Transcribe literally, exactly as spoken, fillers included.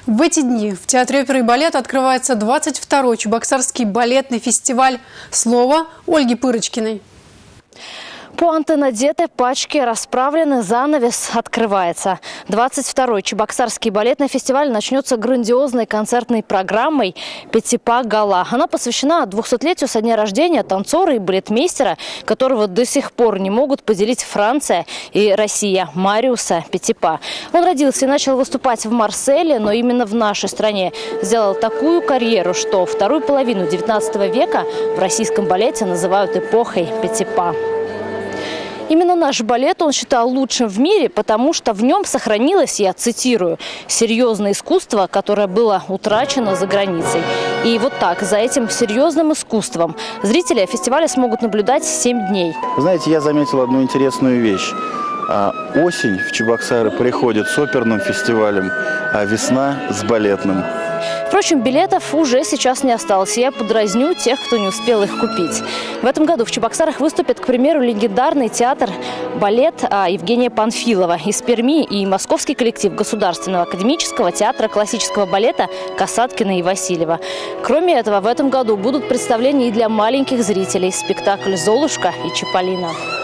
В эти дни в Театре оперы и балета открывается двадцать второй Чебоксарский балетный фестиваль. Слово Ольги Пырочкиной. Пуанты надеты, пачки расправлены, занавес открывается. двадцать второй Чебоксарский балетный фестиваль начнется грандиозной концертной программой «Петипа Гала». Она посвящена двухсотлетию со дня рождения танцора и балетмейстера, которого до сих пор не могут поделить Франция и Россия, Мариуса Петипа. Он родился и начал выступать в Марселе, но именно в нашей стране сделал такую карьеру, что вторую половину девятнадцатого века в российском балете называют эпохой Петипа. Именно наш балет он считал лучшим в мире, потому что в нем сохранилось, я цитирую, серьезное искусство, которое было утрачено за границей. И вот так, за этим серьезным искусством зрители фестиваля смогут наблюдать семь дней. Вы знаете, я заметил одну интересную вещь. Осень в Чебоксары приходит с оперным фестивалем, а весна с балетным. Впрочем, билетов уже сейчас не осталось. Я подразню тех, кто не успел их купить. В этом году в Чебоксарах выступит, к примеру, легендарный театр «Балет» Евгения Панфилова из Перми и московский коллектив Государственного академического театра классического балета Касаткина и Васильева. Кроме этого, в этом году будут представления и для маленьких зрителей. Спектакль «Золушка» и «Чиполлино».